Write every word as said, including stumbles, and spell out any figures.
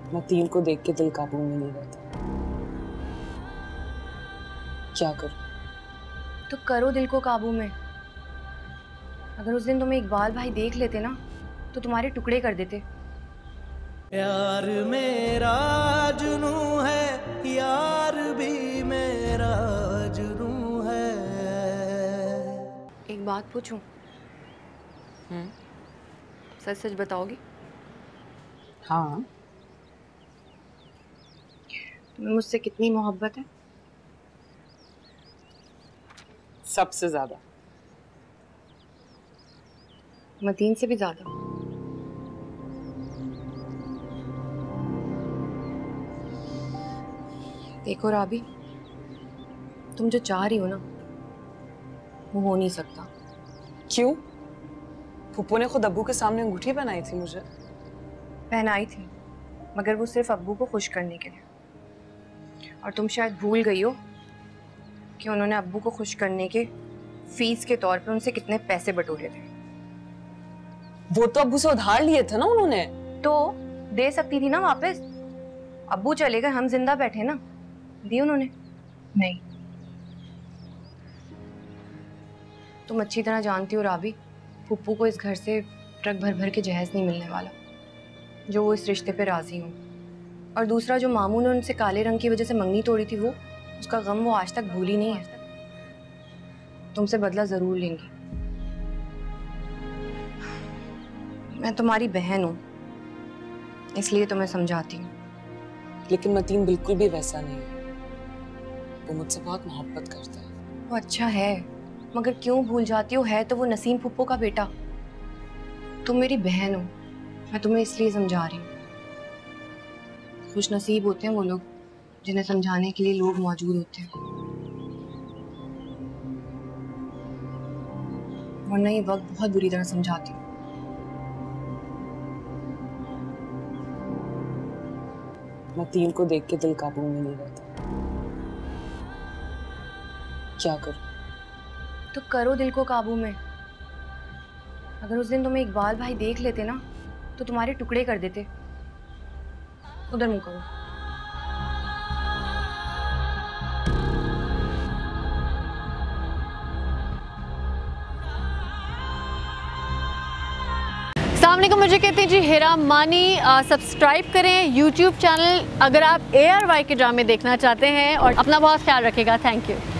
नतीम को देख के दिल काबू में नहीं रहता। क्या करूं? तो करो दिल को काबू में। अगर उस दिन तुम्हें इकबाल भाई देख लेते ना तो तुम्हारे टुकड़े कर देते। यार मेरा जुनू है, यार भी मेरा जुनू है। एक बात पूछूं? हम्म सच सच बताओगी? हाँ। तुम्हें मुझसे कितनी मोहब्बत है? सबसे ज्यादा। मतीन से भी ज्यादा। देखो राबी, तुम जो चाह रही हो ना वो हो नहीं सकता। क्यों? फूफो ने खुद अब्बू के सामने अंगूठी पहनाई थी मुझे। पहनाई थी, मगर वो सिर्फ अब्बू को खुश करने के लिए। और तुम शायद भूल गई हो कि उन्होंने अब्बू को खुश करने के फीस के तौर पे उनसे कितने पैसे बटोरे थे। वो तो अब्बू से उधार लिए थे ना उन्होंने। तो दे सकती थी ना वापस। अब्बू चले गए, हम जिंदा बैठे ना। दी उन्होंने? नहीं। तुम अच्छी तरह जानती हो राबी, फुप्पू को इस घर से ट्रक भर भर के जहेज नहीं मिलने वाला जो वो इस रिश्ते पे राजी हो। और दूसरा, जो मामू ने उनसे काले रंग की वजह से मंगनी तोड़ी थी, वो उसका गम वो आज तक भूली नहीं है। तुमसे बदला जरूर लेंगी। मैं तुम्हारी बहन हूं, इसलिए तुम्हें समझाती हूँ। लेकिन मतीन बिल्कुल भी वैसा नहीं है। वो मुझसे बहुत मोहब्बत करता है। वो अच्छा है, मगर क्यों भूल जाती हो, है तो वो नसीम फुप्पो का बेटा। तुम मेरी बहन हो, मैं तुम्हें इसलिए समझा रही हूँ। खुश नसीब होते हैं वो लोग जिन्हें समझाने के लिए लोग मौजूद होते हैं, वरना ये वक्त बहुत बुरी तरह समझाती हूँ। नतीम को देख के दिल काबू में नहीं रहता। क्या करूं? तो करो दिल को काबू में। अगर उस दिन तुम्हें इकबाल भाई देख लेते ना तो तुम्हारे टुकड़े कर देते। उधर मुंह करो। सामने को मुझे कहते हैं जी हिरा मानी। सब्सक्राइब करें यूट्यूब चैनल अगर आप ए आर वाई के ड्रामे देखना चाहते हैं, और अपना बहुत ख्याल रखिएगा। Thank you.